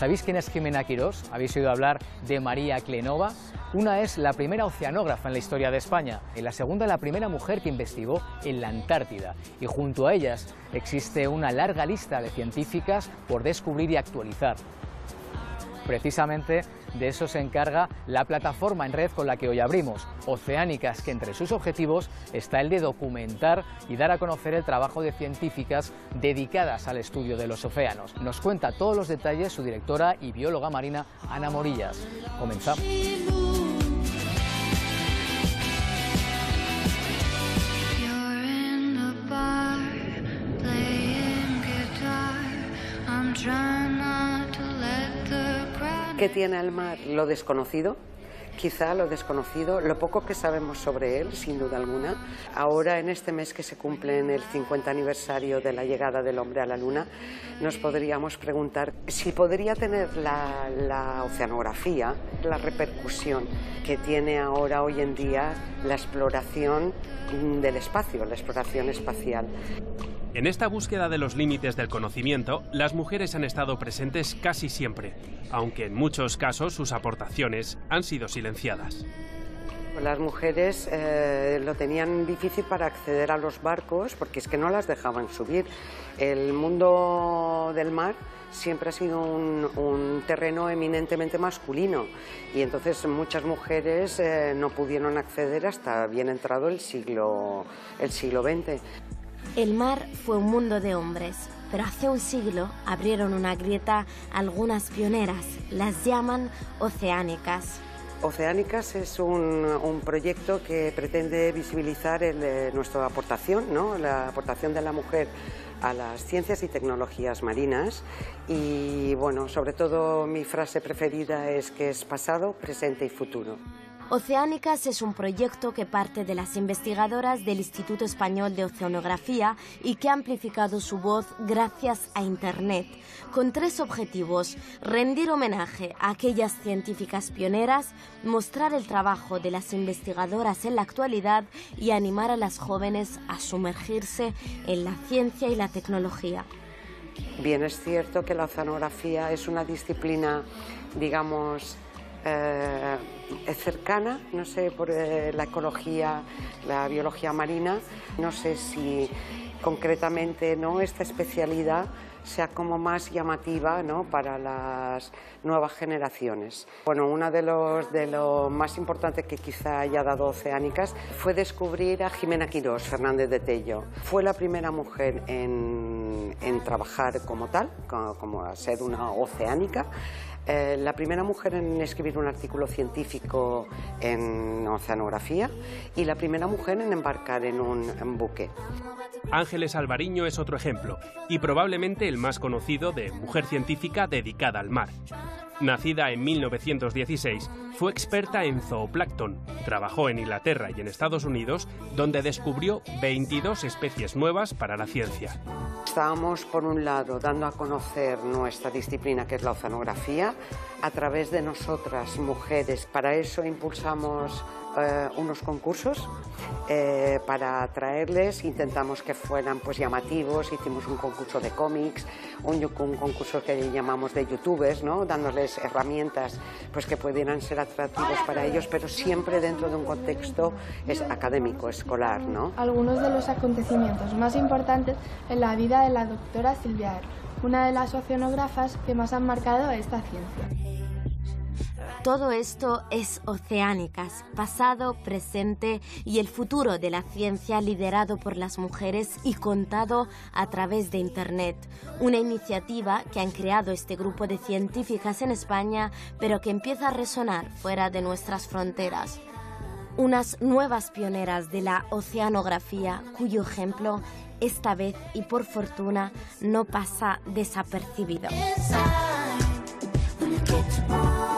¿Sabéis quién es Jimena Quirós? ¿Habéis oído hablar de María Klenova? Una es la primera oceanógrafa en la historia de España y la segunda la primera mujer que investigó en la Antártida. Y junto a ellas existe una larga lista de científicas por descubrir y actualizar. Precisamente de eso se encarga la plataforma en red con la que hoy abrimos, Oceánicas, que entre sus objetivos está el de documentar y dar a conocer el trabajo de científicas dedicadas al estudio de los océanos. Nos cuenta todos los detalles su directora y bióloga marina, Ana Morillas. Comenzamos. ¿Qué tiene el mar? Lo desconocido, quizá lo desconocido, lo poco que sabemos sobre él, sin duda alguna. Ahora, en este mes que se cumple en el 50 aniversario de la llegada del hombre a la Luna, nos podríamos preguntar si podría tener la oceanografía la repercusión que tiene ahora, hoy en día, la exploración del espacio, la exploración espacial. En esta búsqueda de los límites del conocimiento, las mujeres han estado presentes casi siempre, aunque en muchos casos sus aportaciones han sido silenciadas. Las mujeres lo tenían difícil para acceder a los barcos porque es que no las dejaban subir. El mundo del mar siempre ha sido un terreno eminentemente masculino y entonces muchas mujeres no pudieron acceder hasta bien entrado el siglo XX. El mar fue un mundo de hombres, pero hace un siglo abrieron una grieta algunas pioneras, las llaman Oceánicas. Oceánicas es un proyecto que pretende visibilizar nuestra aportación, ¿no? La aportación de la mujer a las ciencias y tecnologías marinas y, bueno, sobre todo mi frase preferida es que es pasado, presente y futuro. Oceánicas es un proyecto que parte de las investigadoras del Instituto Español de Oceanografía y que ha amplificado su voz gracias a Internet, con tres objetivos: rendir homenaje a aquellas científicas pioneras, mostrar el trabajo de las investigadoras en la actualidad y animar a las jóvenes a sumergirse en la ciencia y la tecnología. Bien, es cierto que la oceanografía es una disciplina, digamos, cercana, no sé, por la ecología, la biología marina, no sé si concretamente, ¿no?, esta especialidad sea como más llamativa, ¿no?, para las nuevas generaciones. Bueno, uno de lo más importante que quizá haya dado Oceánicas fue descubrir a Jimena Quirós Fernández de Tello. Fue la primera mujer en trabajar como tal, como a ser una oceánica. La primera mujer en escribir un artículo científico en oceanografía y la primera mujer en embarcar en un buque. Ángeles Alvariño es otro ejemplo, y probablemente el más conocido de mujer científica dedicada al mar. Nacida en 1916, fue experta en zooplancton. Trabajó en Inglaterra y en Estados Unidos, donde descubrió 22 especies nuevas para la ciencia. Estábamos, por un lado, dando a conocer nuestra disciplina, que es la oceanografía, a través de nosotras, mujeres. Para eso impulsamos unos concursos para atraerles, intentamos que fueran pues llamativos, hicimos un concurso de cómics, un concurso que llamamos de youtubers, ¿no?, dándoles herramientas pues que pudieran ser atractivos para ellos, pero siempre dentro de un contexto académico, escolar, ¿no? Algunos de los acontecimientos más importantes en la vida de la doctora Silvia Erro, una de las oceanógrafas que más han marcado esta ciencia. Todo esto es Oceánicas, pasado, presente y el futuro de la ciencia liderado por las mujeres y contado a través de Internet. Una iniciativa que han creado este grupo de científicas en España, pero que empieza a resonar fuera de nuestras fronteras. Unas nuevas pioneras de la oceanografía, cuyo ejemplo, esta vez y por fortuna, no pasa desapercibido.